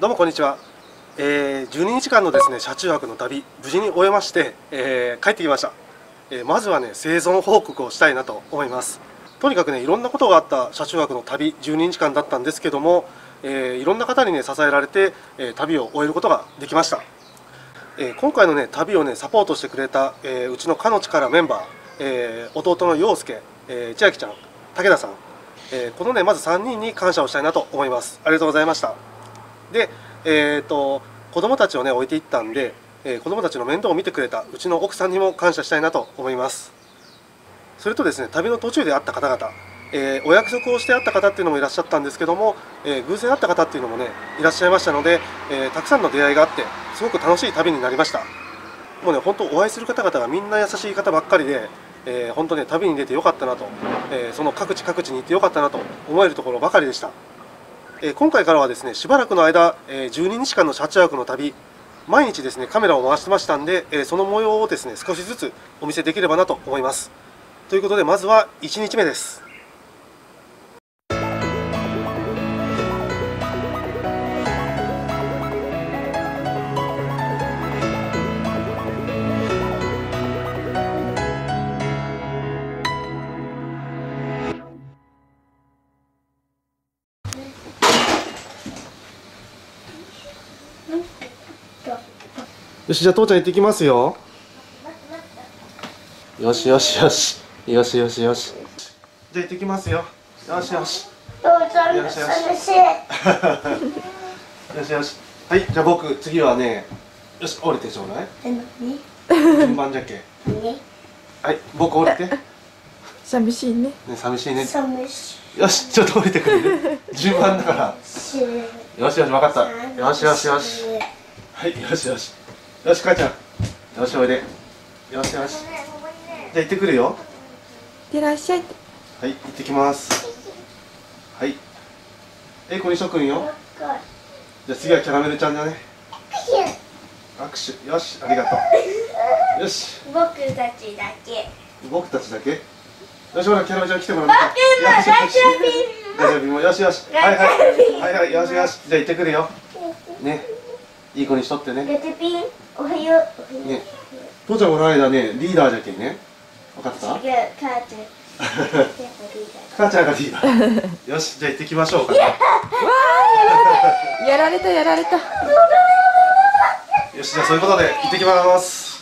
どうもこんにちは。12日間のですね車中泊の旅無事に終えまして、帰ってきました。まずはね生存報告をしたいなと思います。とにかくねいろんなことがあった車中泊の旅12日間だったんですけども、いろんな方にね支えられて、旅を終えることができました。今回のね旅をねサポートしてくれた、うちのかの力メンバー、弟の陽介、千秋ちゃん、武田さん、このねまず3人に感謝をしたいなと思います。ありがとうございました。で、子供たちをね置いていったんで、子供たちの面倒を見てくれたうちの奥さんにも感謝したいなと思います。それとですね旅の途中で会った方々、お約束をして会った方っていうのもいらっしゃったんですけども、偶然会った方っていうのもねいらっしゃいましたので、たくさんの出会いがあってすごく楽しい旅になりました。もうね本当お会いする方々がみんな優しい方ばっかりで、本当ね旅に出てよかったなと、その各地各地に行ってよかったなと思えるところばかりでした。今回からはですねしばらくの間、12日間の車中泊の旅、毎日ですねカメラを回してましたんで、その模様をですね少しずつお見せできればなと思います。ということでまずは1日目です。よし、じゃあ父ちゃん行ってきますよ。よしよしよしよしよしよし、じゃあ行ってきますよ。よしよしよしよしよしよし。はい、じゃあ僕次はね、よし降りてちょうだい。順番じゃけ。はい、僕降りて。 寂しいね。 ね、寂しいね。よし、ちょっと降りてくるね。順番だから。よしよし、分かった。よしよしよし。はい、よしよし。よし、母ちゃん。よし、おいで。よしよし。じゃあ行ってくるよ。 いってらっしゃい。 はい、行ってきます。はい。こにしとくんよ。じゃあ次はキャラメルちゃんだね。握手。よし、ありがとう。よし。 僕たちだけ。 僕たちだけ。よし、ほら、キャラメルちゃん来てもらおうか。ガチャピンも、よしよし。はいはい。はいはい、よしよし。じゃあ行ってくるよ。ね。いい子にしとってね。 ガチャピン、おはよう。 ね。父ちゃんこの間ね、リーダーじゃけんね。分かった？ 違う、母ちゃん。 母ちゃんがリーダー。よし、じゃあ行ってきましょうか。 やられたやられた。 よし、じゃあそういうことで行ってきます。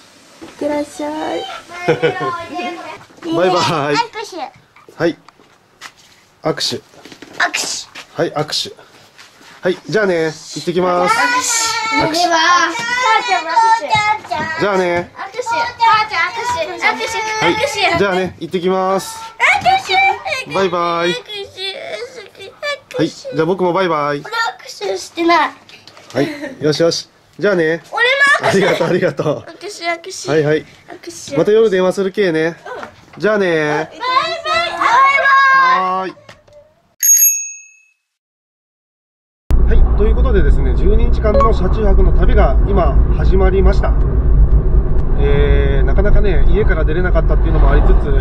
いってらっしゃい。 バイバイ。 握手。 はい。握手。 握手。 はい、握手。はい、じゃあね、行ってきます。 では、母ちゃん握手。 じゃあね。 握手。母ちゃん握手。握手。 はい、じゃあね、行ってきます。 握手。 バイバイ。 握手。 はい、じゃあ僕もバイバイ。 握手してない。 はい、よしよし。じゃあね。 俺もありがとう、ありがとう。 握手、握手。 はいはい。 握手。 また夜電話するけね。じゃあね。 バイバイ。 はーい。はい、ということでですね、12日間の車中泊の旅が今始まりました。なかなかね、家から出れなかったっていうのもありつつ、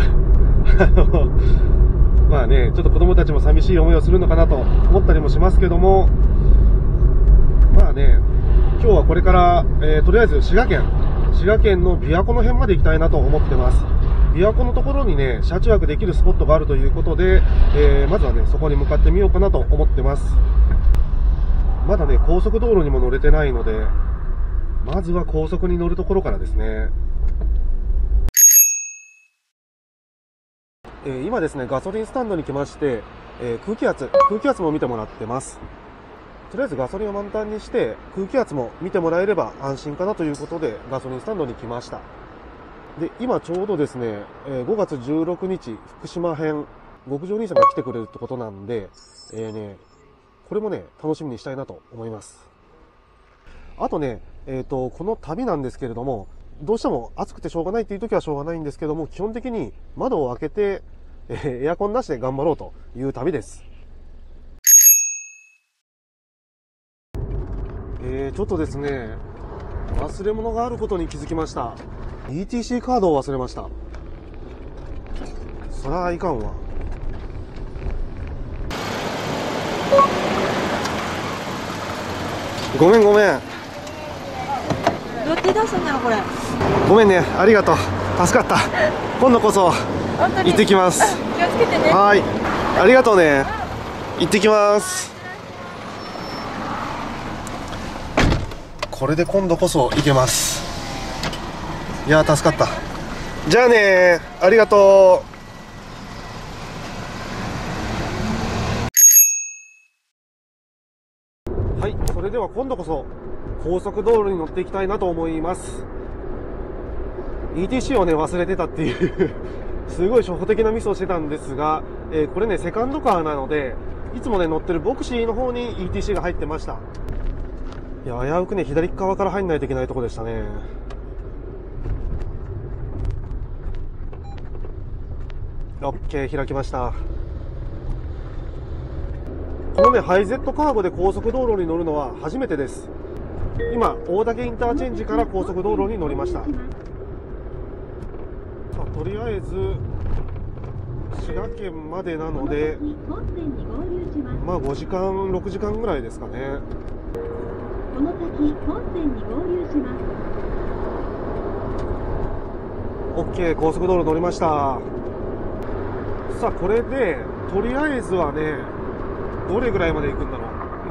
まあね、ちょっと子供たちも寂しい思いをするのかなと思ったりもしますけども、まあね、今日はこれから、とりあえず滋賀県の琵琶湖の辺まで行きたいなと思ってます。琵琶湖のところにね、車中泊できるスポットがあるということで、まずはね、そこに向かってみようかなと思ってます。まだね、高速道路にも乗れてないので、まずは高速に乗るところからですね。今ですね、ガソリンスタンドに来まして、空気圧も見てもらってます。とりあえずガソリンを満タンにして空気圧も見てもらえれば安心かなということでガソリンスタンドに来ました。で、今ちょうどですね、5月16日福島編極上兄さんが来てくれるってことなんで、これもね楽しみにしたいなと思います。あとね、この旅なんですけれども、どうしても暑くてしょうがないっていう時はしょうがないんですけども、基本的に窓を開けて、エアコンなしで頑張ろうという旅です。ちょっとですね、忘れ物があることに気づきました。ETC カードを忘れました。そらいかんわ。 ごめんごめん。 どうやって出すんだろうこれ。 ごめんね、ありがとう。助かった。今度こそ本当に行ってきます。 気をつけてね。 はい、ありがとうね。行ってきます。これで今度こそ行けます。いやー、助かった。じゃあねー、ありがとう。はい、それでは今度こそ高速道路に乗っていきたいなと思います。ETC をね、忘れてたっていうすごい初歩的なミスをしてたんですが、これね、セカンドカーなので、いつもね、乗ってるボクシーの方に ETC が入ってました。いや、危うくね、左側から入んないといけないところでしたね。OK、開きました。このね、ハイゼットカーゴで高速道路に乗るのは初めてです。今、大岳インターチェンジから高速道路に乗りました。とりあえず滋賀県までなので、まあ5時間6時間ぐらいですかね。 この先本線に合流します。 OK、高速道路乗りました。さあ、これでとりあえずはね、どれぐらいまで行くんだろ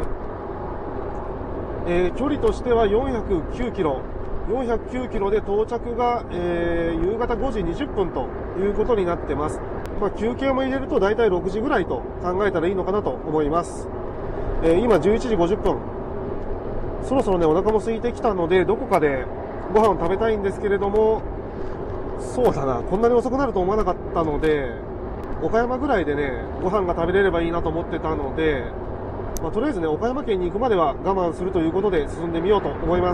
う。距離としては409キロ409キロで到着が、夕方5時20分ということになってます。まあ、休憩も入れると大体6時ぐらいと考えたらいいのかなと思います。今11時50分。そろそろね、お腹も空いてきたので、どこかでご飯を食べたいんですけれども、そうだな、こんなに遅くなると思わなかったので、岡山ぐらいでね、ご飯が食べれればいいなと思ってたので、まあ、とりあえずね、岡山県に行くまでは我慢するということで進んでみようと思います。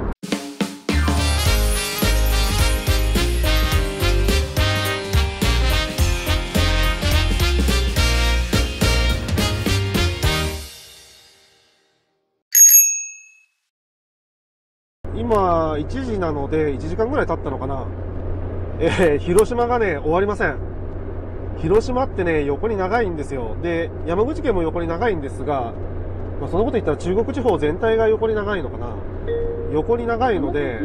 今1時なので1時間ぐらい経ったのかな。広島がね、終わりません。広島ってね、横に長いんですよ。で、山口県も横に長いんですが、まあ、そのこと言ったら中国地方全体が横に長いのかな。横に長いので、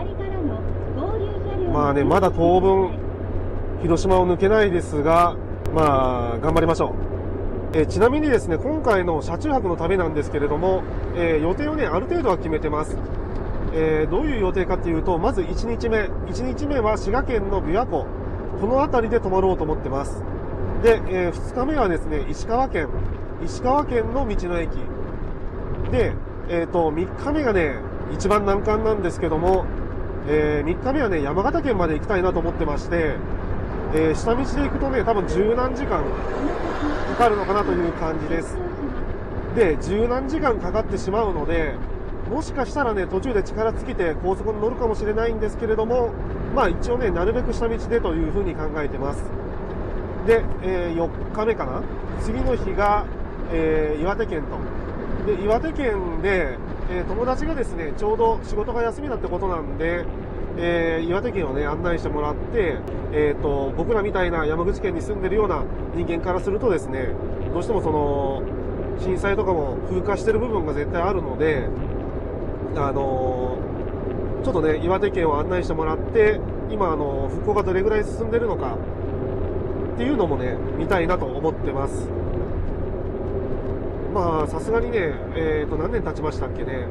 まあね、まだ当分広島を抜けないですが、まあ頑張りましょう。ちなみにですね、今回の車中泊の旅なんですけれども、予定をね、ある程度は決めてます。どういう予定かっていうと、まず1日目は滋賀県の琵琶湖、この辺りで泊まろうと思ってます。で、2日目はですね、石川県の道の駅で、3日目がね、一番難関なんですけども、3日目はね、山形県まで行きたいなと思ってまして、下道で行くとね、多分十何時間かかるのかなという感じです。で、十何時間かかってしまうので、もしかしたらね、途中で力尽きて高速に乗るかもしれないんですけれども、まあ一応ね、なるべく下道でというふうに考えてます。で、4日目かな、次の日が、岩手県と。で、岩手県で、友達がですね、ちょうど仕事が休みだってことなんで、岩手県をね、案内してもらって、僕らみたいな山口県に住んでるような人間からするとですね、どうしてもその、震災とかも風化してる部分が絶対あるので、ちょっとね、岩手県を案内してもらって、今復興がどれぐらい進んでるのかっていうのもね、見たいなと思ってます。まあさすがにね、何年経ちましたっけね、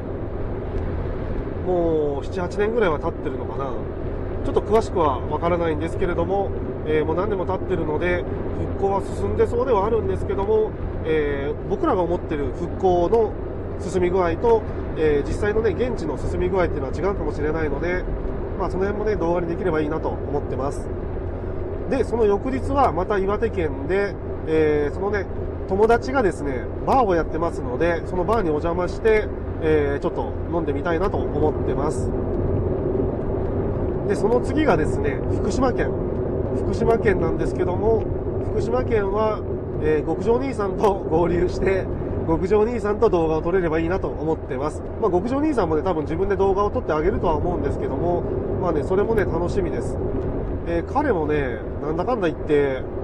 もう 7,8 年ぐらいは経ってるのかな。ちょっと詳しくはわからないんですけれども、もう何年も経ってるので復興は進んでそうではあるんですけども、僕らが思ってる復興の進み具合と、実際のね、現地の進み具合っていうのは違うかもしれないので、まあその辺もね、動画にできればいいなと思ってます。で、その翌日はまた岩手県で、そのね、友達がですね、バーをやってますので、そのバーにお邪魔して、ちょっと飲んでみたいなと思ってます。で、その次がですね、福島県なんですけども、福島県は、極上兄さんと合流して、極上兄さんと動画を撮れればいいなと思ってます。まあ、極上兄さんもね、多分自分で動画を撮ってあげるとは思うんですけども、まあね、それもね、楽しみです。彼もね、なんだかんだ言って、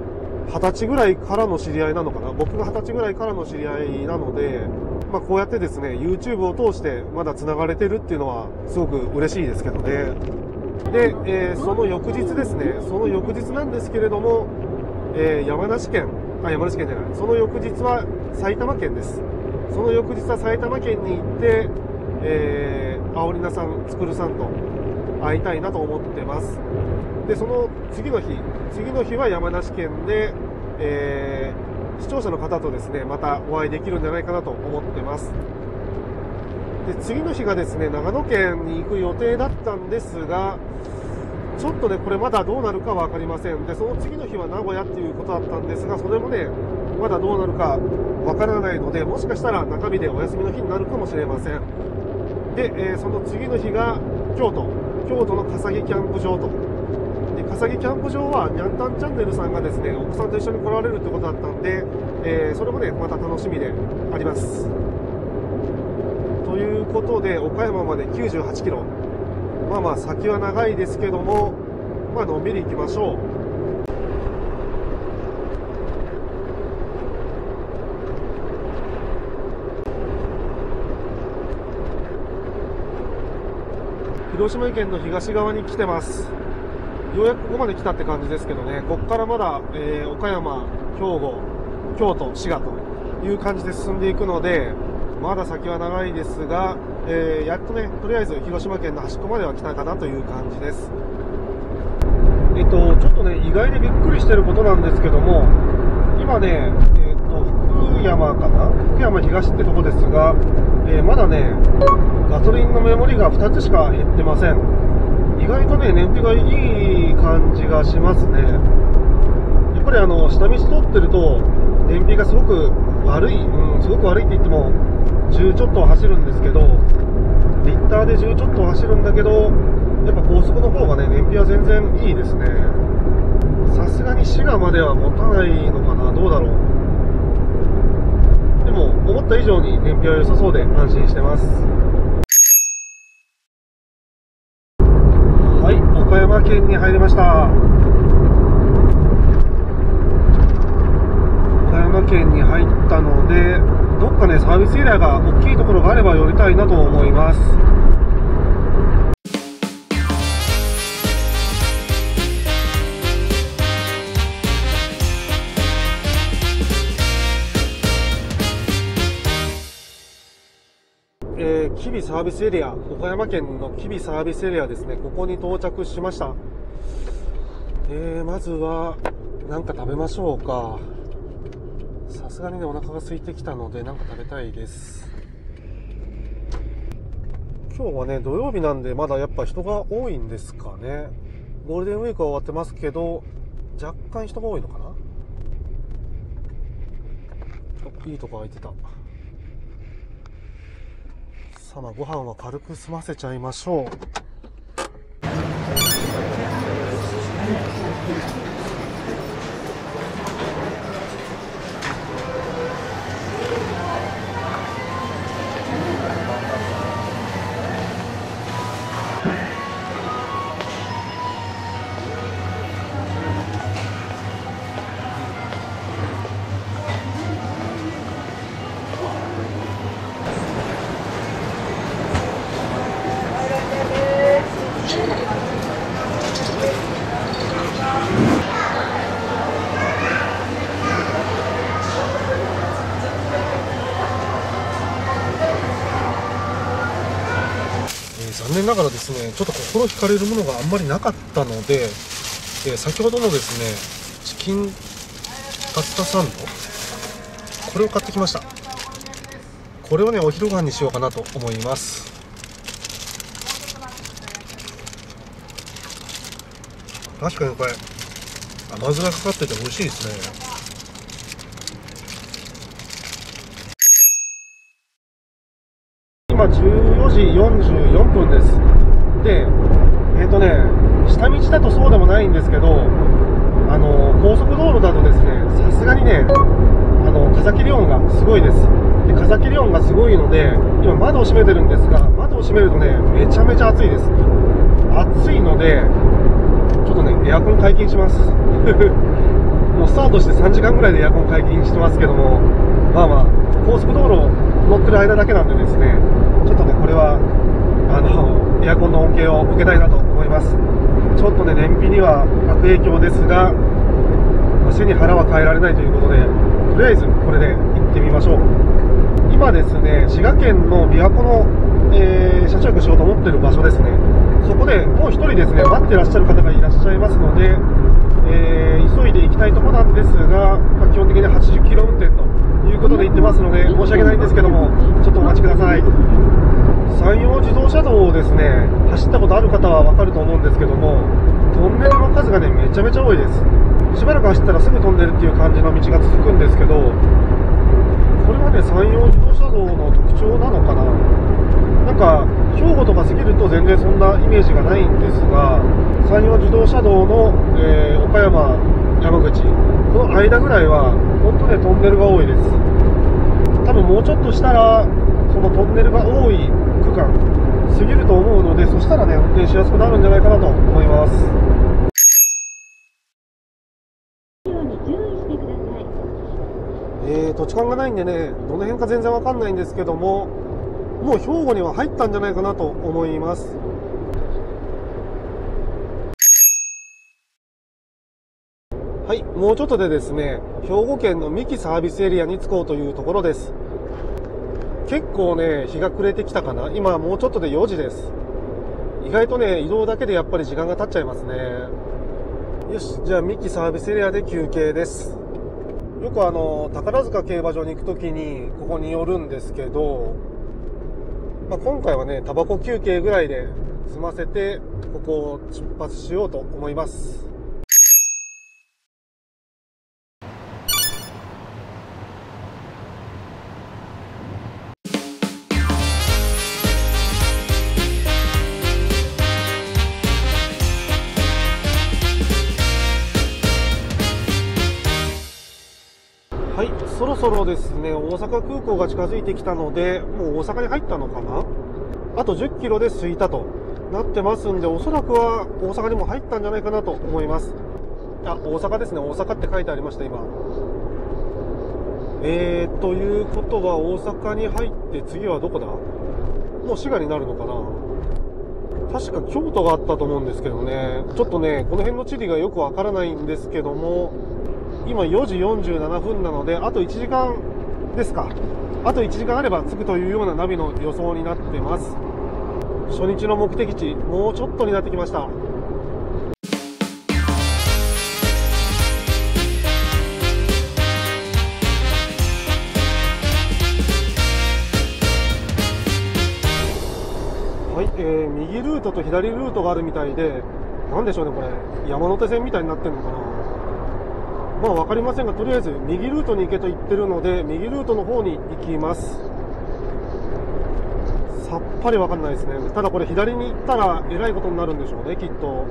20歳ぐらいからの知り合いなのかな。僕が20歳ぐらいからの知り合いなので、こうやってですね YouTube を通してまだ繋がれてるっていうのはすごく嬉しいですけどね。で、その翌日ですね、その翌日なんですけれども、山梨県じゃない、その翌日は埼玉県です。その翌日は埼玉県に行って、青りなさん、つくるさんと会いたいなと思ってます。で、その次の日は山梨県で、視聴者の方とですね、またお会いできるんじゃないかなと思ってます。で、次の日がですね、長野県に行く予定だったんですが、ちょっとね、これまだどうなるかわかりません。で、その次の日は名古屋っていうことだったんですが、それもね、まだどうなるかわからないので、もしかしたら中日でお休みの日になるかもしれません。で、その次の日が京都の笠木キャンプ場と。で、笠木キャンプ場はニャンタンチャンネルさんがですね、お子さんと一緒に来られるってことだったんで、それもね、また楽しみであります。ということで、岡山まで98キロ。先は長いですけども、のんびり行きましょう。広島県の東側に来てます。ようやくここまで来たって感じですけどね、ここからまだ、岡山、兵庫、京都、滋賀という感じで進んでいくので、まだ先は長いですが、やっとね、とりあえず広島県の端っこまでは来たかなという感じです。ちょっとね、意外でびっくりしてることなんですけども、今ね、福山東ってとこですが、まだね、ガソリンのメモリが2つしか減ってません。意外とね、燃費がいい感じがしますね。やっぱり下道通ってると、燃費がすごく悪い、すごく悪いって言っても、10ちょっと走るんですけど、リッターで10ちょっと走るんだけど、やっぱ高速の方がね、燃費は全然いいですね。さすがに滋賀までは持たないのかな、どうだろう。でも、思った以上に燃費は良さそうで安心してます。はい、岡山県に入りました。岡山県に入ったので、どっかね、サービスエリアが大きいところがあれば寄りたいなと思います。吉備サービスエリア、岡山県の吉備サービスエリアですね、ここに到着しました。まずは何か食べましょうか。さすがにね、お腹が空いてきたので何か食べたいです。今日はね、土曜日なんでまだやっぱ人が多いんですかね。ゴールデンウィークは終わってますけど、若干人が多いのかな。いいとこ空いてた。さあ、ご飯は軽く済ませちゃいましょう。残念ながらですね、ちょっと心惹かれるものがあんまりなかったので、先ほどのですね、チキンパスタサンド、これを買ってきました。これをね、お昼ご飯にしようかなと思います。確かにこれ甘酢がかかってて美味しいですね。今14時44分です。で、下道だとそうでもないんですけど、高速道路だとですね、さすがにね、風切り音がすごいです。で、風切り音がすごいので、今窓を閉めてるんですが、窓を閉めるとね、めちゃめちゃ暑いです。暑いので、ちょっとね、エアコン解禁します。 もうスタートして3時間ぐらいでエアコン解禁してますけども、まあまあ高速道路乗ってる間だけなんでですね、ちょっとねこれはエアコンの恩恵を受けたいなと思います。ちょっとね燃費には悪影響ですが、背に腹は変えられないということで、とりあえずこれで行ってみましょう。今ですね、滋賀県の琵琶湖の、車中泊しようと思ってる場所ですね。そこでもう1人ですね待ってらっしゃる方がいらっしゃいますので、急いで行きたいところなんですが、基本的に80キロ運転ということで言ってますので、申し訳ないんですけども、ちょっとお待ちください。山陽自動車道をですね走ったことある方は分かると思うんですけども、トンネルの数がねめちゃめちゃ多いです。しばらく走ったらすぐトンネルっていう感じの道が続くんですけど、これはね山陽自動車道の特徴なのかな。なんか兵庫とか過ぎると全然そんなイメージがないんですが、山陽自動車道の、岡山山口この間ぐらいは本当ねトンネルが多いです。多分もうちょっとしたらそのトンネルが多い区間過ぎると思うので、そしたらね運転しやすくなるんじゃないかなと思います。 ように注意してください。 土地勘がないんでねどの辺か全然わかんないんですけども、もう兵庫には入ったんじゃないかなと思います。はい、もうちょっとでですね兵庫県の三木サービスエリアに着こうというところです。結構ね日が暮れてきたかな。今もうちょっとで4時です。意外とね移動だけでやっぱり時間が経っちゃいますね。よし、じゃあ三木サービスエリアで休憩です。よく宝塚競馬場に行くときにここに寄るんですけど、今回はねタバコ休憩ぐらいで済ませてここを出発しようと思います。はい、そろそろですね大阪空港が近づいてきたので、もう大阪に入ったのかな。あと10キロで着いたとなってますんで、おそらくは大阪にも入ったんじゃないかなと思います。あ、大阪ですね。大阪って書いてありました今。ということは大阪に入って次はどこだ。もう滋賀になるのかな。確か京都があったと思うんですけどね、ちょっとねこの辺の地理がよくわからないんですけども、今4時47分なのであと1時間ですか。あと1時間あれば着くというようなナビの予想になってます。初日の目的地もうちょっとになってきました。はい、右ルートと左ルートがあるみたいで、なんでしょうねこれ山手線みたいになってるのかな。分かりませんが、とりあえず右ルートに行けと言ってるので右ルートの方に行きます。さっぱり分かんないですね。ただこれ左に行ったらえらいことになるんでしょうねきっと。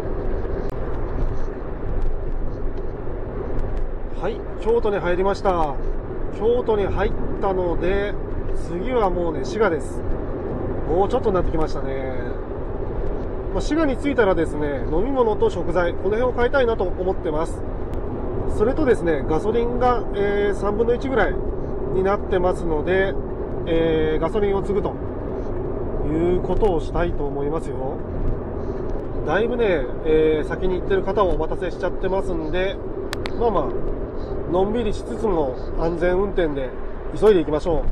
はい、京都に入りました。京都に入ったので次はもうね滋賀です。もうちょっとになってきましたね。滋賀に着いたらですね飲み物と食材この辺を買いたいなと思ってます。それとですねガソリンが、3分の1ぐらいになってますので、ガソリンを継ぐということをしたいと思いますよ。だいぶね、先に行ってる方をお待たせしちゃってますんで、のんびりしつつも安全運転で急いでいきましょ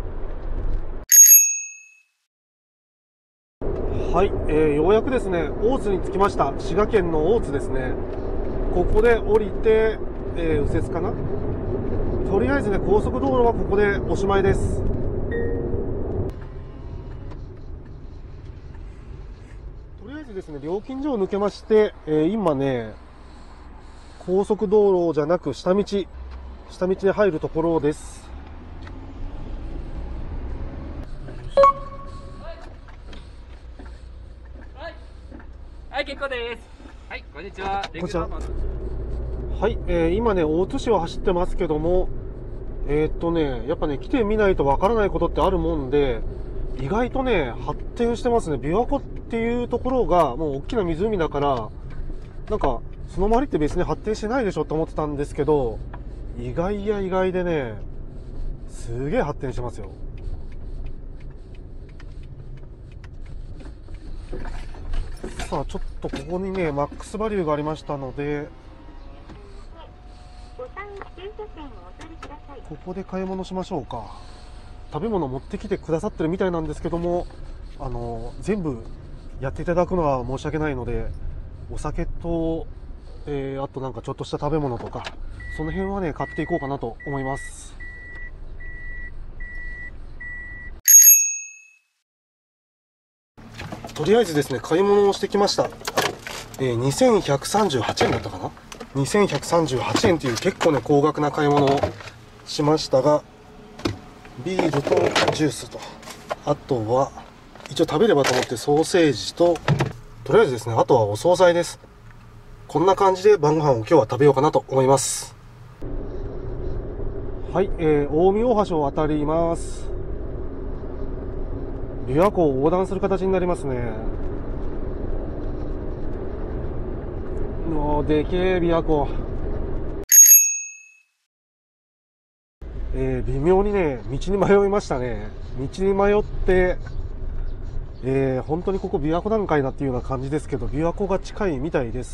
う。はい、ようやくですね大津に着きました。滋賀県の大津ですね。ここで降りて、右折かな。とりあえずね高速道路はここでおしまいです。とりあえずですね料金所を抜けまして、今ね高速道路じゃなく下道に入るところです。 はい、結構です。はい、こんにちは。 こんにちは。はい、今ね大津市を走ってますけども、やっぱね来てみないとわからないことってあるもんで、意外とね発展してますね。琵琶湖っていうところがもう大きな湖だから、なんかその周りって別に発展してないでしょって思ってたんですけど、意外や意外でね、すげえ発展してますよ。さあちょっとここにねマックスバリューがありましたので、ここで買い物しましょうか。食べ物持ってきてくださってるみたいなんですけども、全部やっていただくのは申し訳ないので、お酒と、あとなんかちょっとした食べ物とかその辺はね買っていこうかなと思います。とりあえずですね買い物をしてきました。2138円だったかな。2138円という結構ね高額な買い物をしましたが、ビールとジュースと、あとは一応食べればと思ってソーセージと、とりあえずですねあとはお惣菜です。こんな感じで晩ご飯を今日は食べようかなと思います。はい、大見大橋を渡ります。琵琶湖を横断する形になりますね。でけえ琵琶湖。微妙にね道に迷いましたね。道に迷って、本当にここ琵琶湖なんかいなっていうような感じですけど、琵琶湖が近いみたいです。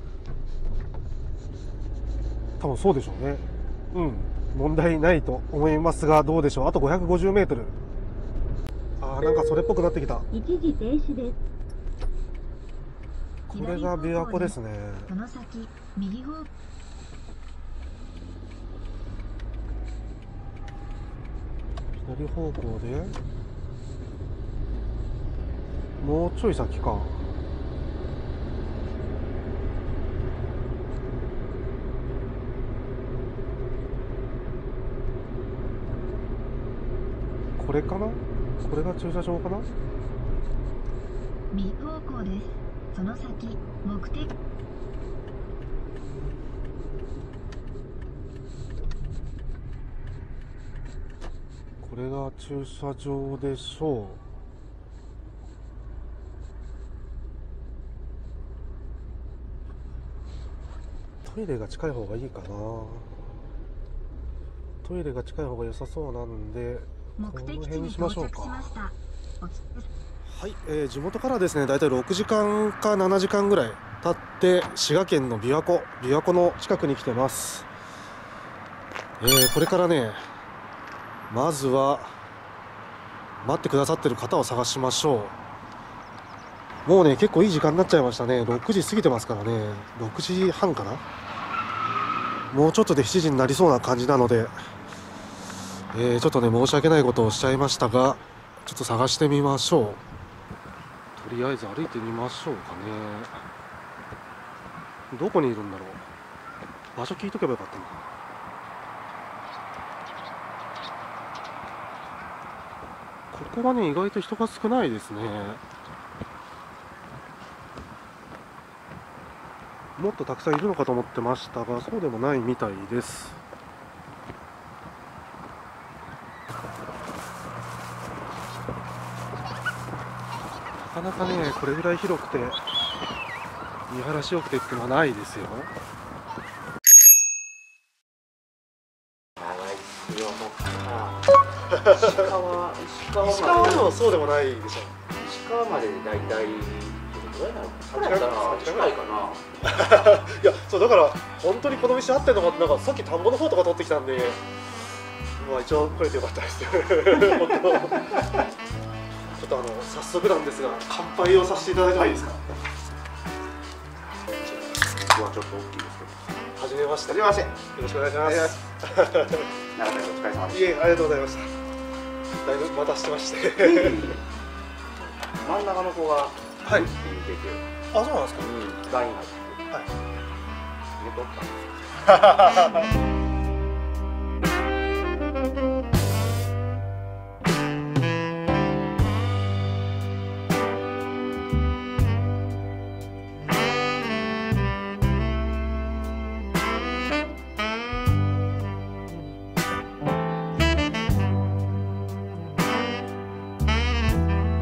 多分そうでしょうね。問題ないと思いますが、どうでしょう。あと550メートル。なんかそれっぽくなってきた。 一時停止です。 これが琵琶湖ですね。 その先右方向。 左方向でもうちょい先か。これかな。これが駐車場かな。 右方向です。その先目的。 これが駐車場でしょう。トイレが近い方がいいかな。トイレが近い方が良さそうなんで、この辺にしましょうか。はい、地元からですねだいたい6時間か7時間ぐらい経って滋賀県の琵琶湖の近くに来てます。これからねまずは待ってくださってる方を探しましょう。もうね結構いい時間になっちゃいましたね。6時過ぎてますからね。6時半かな。もうちょっとで7時になりそうな感じなので、ちょっとね申し訳ないことをしちゃいましたが、ちょっと探してみましょう。とりあえず歩いてみましょうかね。どこにいるんだろう。場所聞いとけばよかったな。ここはね意外と人が少ないですね。もっとたくさんいるのかと思ってましたが、そうでもないみたいです。なかなかねこれぐらい広くて見晴らしよくてっていうのはないですよ。石川でもそうでもないでしょ。 石川までだいたいどれぐらいなのか。近いかな。 いやそうだから本当にこの道合ってるのかって、なんかさっき田んぼの方とか通ってきたんで、まあ一応来れてよかったです本当ちょっと早速なんですが乾杯をさせていただいてもいいですか。 僕はちょっと大きいですけど。 はじめまして。 はじめまして。 よろしくお願いします。 長田さんお疲れ様でいえ、ありがとうございました。だいぶ待たしてまして。 真ん中の子がはい。 見てて、 あ、そうなんですか。 ライン入って、 はい。 寝とったんですよ。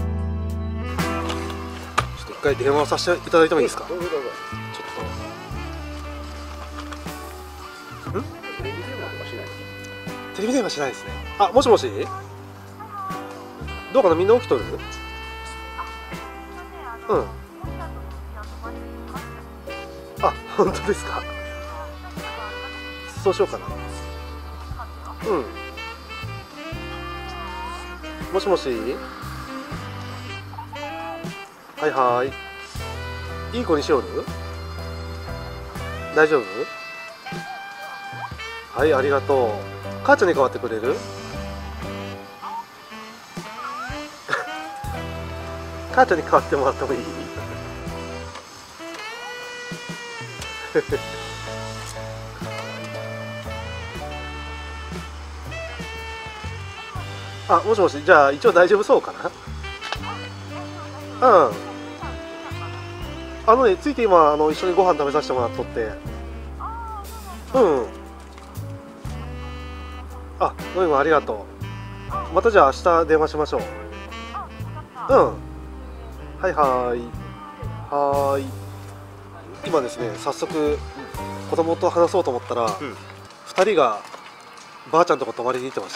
一回電話させていただいてもいいですか。 どうぞどうぞ。 ちょっテレビ電話しないですね。あ、もしもし、どうかな、みんな起きとる？うん。あ、本当ですか。そうしようかな。うん。もしもし。はいはい。いい子にしよる？大丈夫？はい、ありがとう。母ちゃんに代わってくれる？母ちゃんに代わってもらってもいい？あ、もしもし、じゃあ一応大丈夫そうかな。うん。ついて今一緒にご飯食べさせてもらっとって。うん。あ、ごめんありがとう。またじゃあ明日電話しましょう。うん。はいはいはい。今ですね、早速子供と話そうと思ったら、2人がばあちゃんとこ泊まりに行ってました。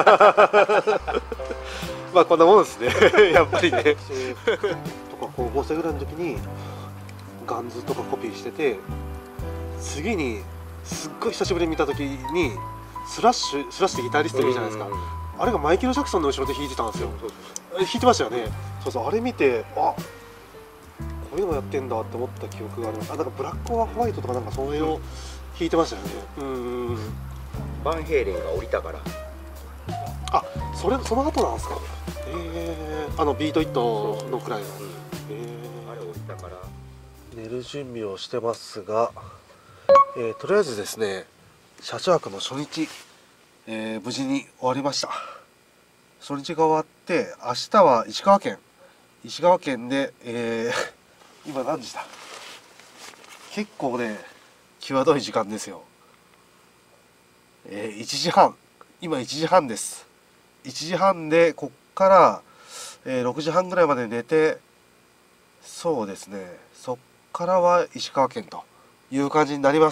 まあこんなもんですね。やっぱりね。とか高校生ぐらいの時にガンズとかコピーしてて、次にすっごい久しぶりに見た時にスラッシュってギタリストいるじゃないですか。あれがマイケル・ジャクソンの後ろで弾いてたんですよ。弾いてましたよね。そうそう、あれ見て、あ、こういうのやってんだって思った記憶があります。あ、なんかブラック・オア・ホワイトとかなんかそれを弾いてましたよね。 バンヘイレンが降りたから。 あ、その後なんですか。ビートイットのくらいの。 あれ降りたから。 寝る準備をしてますが、とりあえずですね、車中泊の初日、無事に終わりました。初日が終わって明日は石川県で、今何時だ。結構ね際どい時間ですよ。1時半、今1時半です。1時半でこっから、6時半ぐらいまで寝て、そうですね、そっからは石川県という感じになります。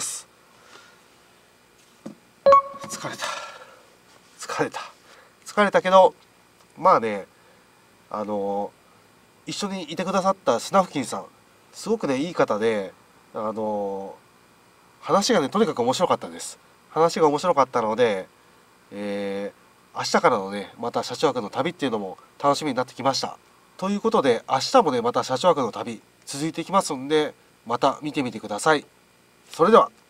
疲れたけど、まあね、一緒にいてくださったスナフキンさん、すごくねいい方で、話がねとにかく面白かったです。話が面白かったので、明日からのねまた車中泊の旅っていうのも楽しみになってきました。ということで明日もねまた車中泊の旅続いていきますんで、また見てみてください。それでは。